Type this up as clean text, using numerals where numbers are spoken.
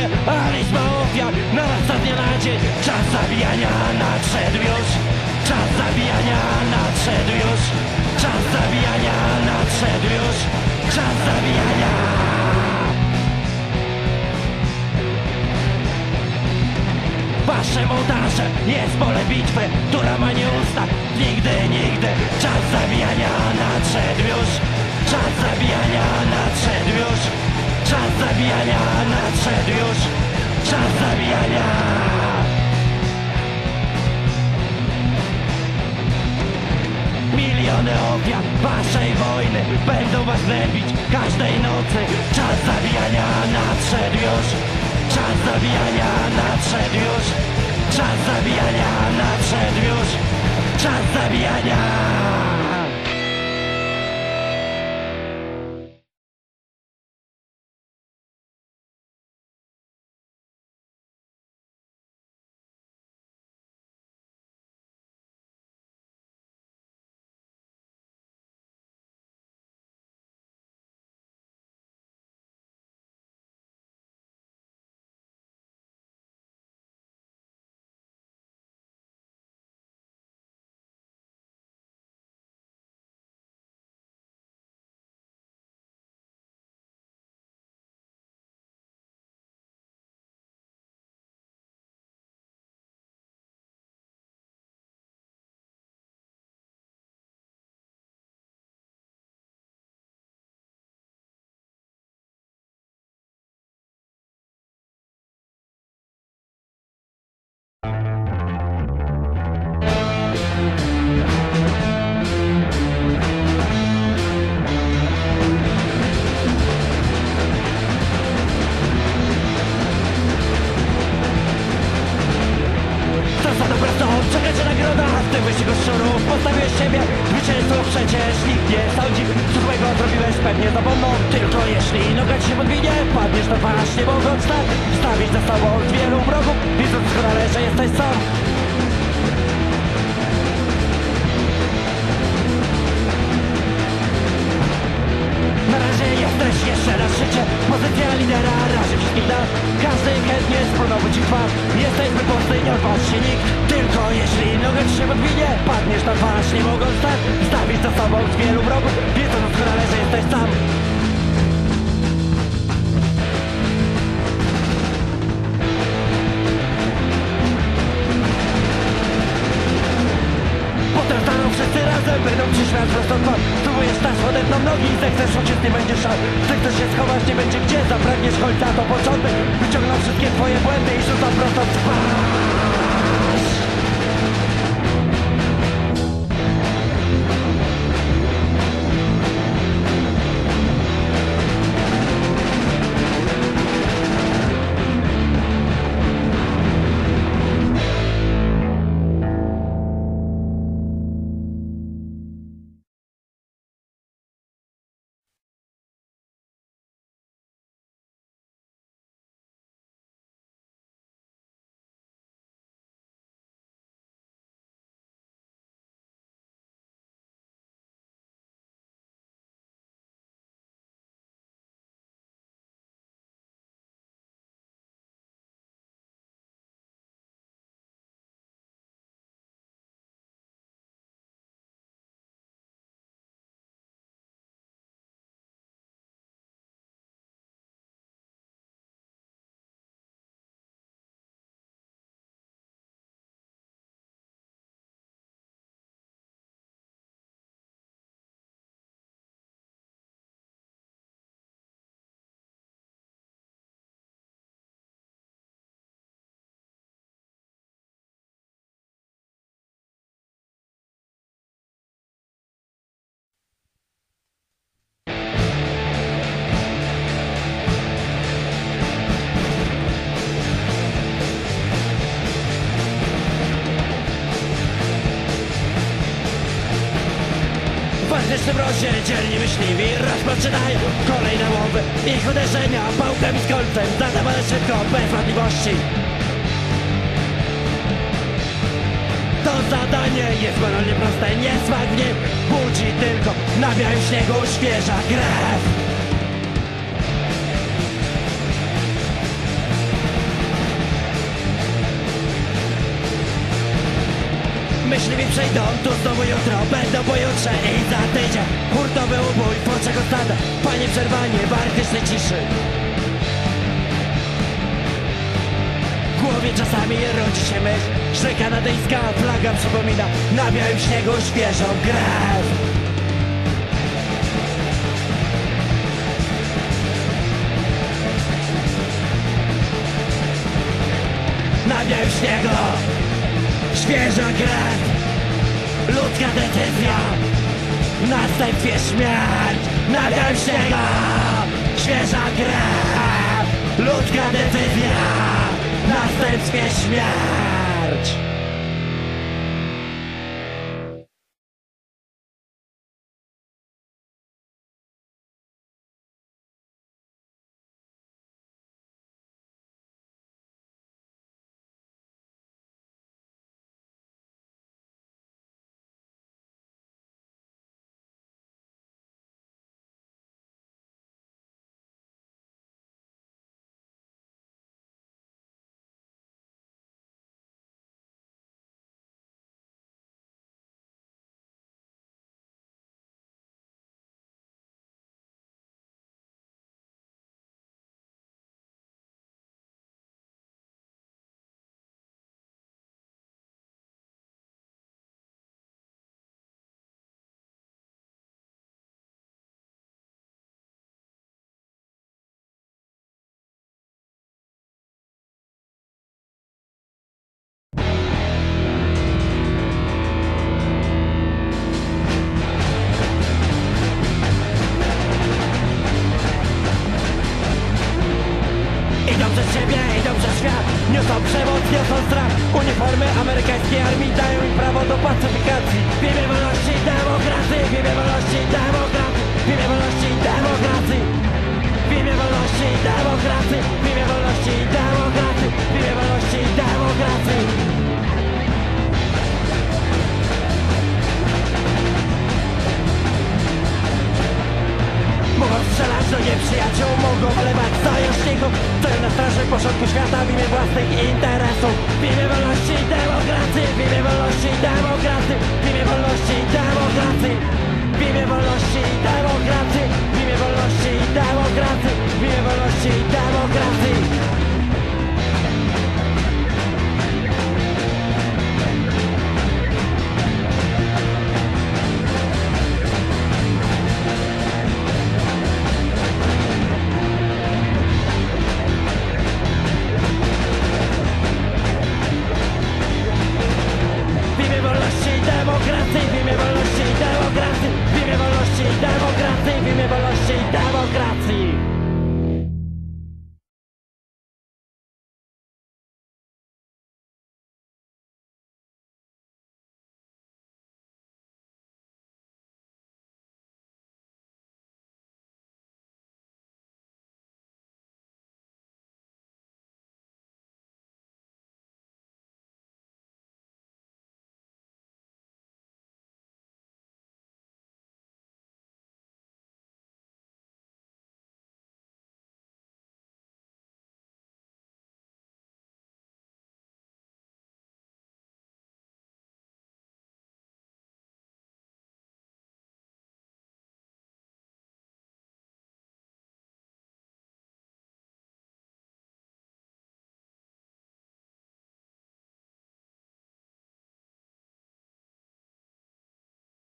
żyje, ale jest mało ofiar. Narasta dnia na dzień, czas zabijania nadszedł już. Czas zabijania nadszedł już. Czas zabijania nadszedł już. Czas zabijania. Wasze montaże jest pole bitwy, która ma nie usta. Nigdy, nigdy. Czas zabijania nadszedł już. Czas zabijania nadszedł już. Czas zabijania nadszedł już. Czas zabijania. Miliony ofiar waszej wojny będą was gnębić każdej nocy. Czas zabijania nadszedł już. Czas zabijania nadszedł już. Czas zabijania nadszedł już. Czas zabijania. Postawiłeś siebie, zwycięstwo przecież nikt nie sądzi. Co złego zrobiłeś pewnie zapomną. Tylko jeśli noga ci się podwinie, padniesz na twarz, nie mogąc tak stawić za sobą z wielu wrogów, widząc doskonale, że jesteś sam. Na razie jesteś jeszcze na szczycie, pozycja lidera razi wszystkich nas. Każdy chętnie spróbował ci twarz. Jesteś wyborny, nie odważy się nikt. Tylko jeśli noga ci się podwinie, padniesz na twarz, nie mogąc tak stawić za sobą z wielu wrogów, wiedząc doskonale, że jesteś sam. Potem staną wszyscy razem, będą ci świat prosto twarz. Spróbujesz stać odepną nogi, zechcesz uciec, nie będziesz szans. Zechcesz się schować, nie będzie gdzie. Zapragniesz końca, to początek. Wyciągną wszystkie twoje błędy i rzucą prosto w twarz. W tym mrozie dzielni myśliwi rozpoczynają kolejne łowy. Ich uderzenia pałkami z kolcem zadawane szybko, bez wątpliwości. To zadanie jest banalnie proste, nie smak w nim budzi tylko na białym śniegu świeża krew. Myśliwi przejdą tu znowu jutro, będą pojutrze i za tydzień. Hurtowy ubój w oczach ostada, panie przerwanie w artystycznej ciszy. W głowie czasami rodzi się myśl, że kanadyjska flaga przypomina na białym śniegu świeżą krew. Na białym śniegu świeża krew, ludzka decyzja, w następstwie śmierć. Na białym śniegu świeża krew, ludzka decyzja, w następstwie śmierć. Idą przez siebie, idą przez świat, niosą przemoc, niosą strach. Uniformy amerykańskiej armii dają im prawo do pacyfikacji. W imię wolności i demokracji, w imię wolności i demokracji, w imię wolności i demokracji, w imię wolności i demokracji, w imię wolności i demokracji, w imię wolności i demokracji. Mogą strzelać do nieprzyjaciół, mogą wlewać sojuszników, stoją na straży porządku świata w imię własnych interesów. W imię wolności i demokracji, w imię wolności i demokracji, w imię wolności i demokracji, w imię wolności i demokracji.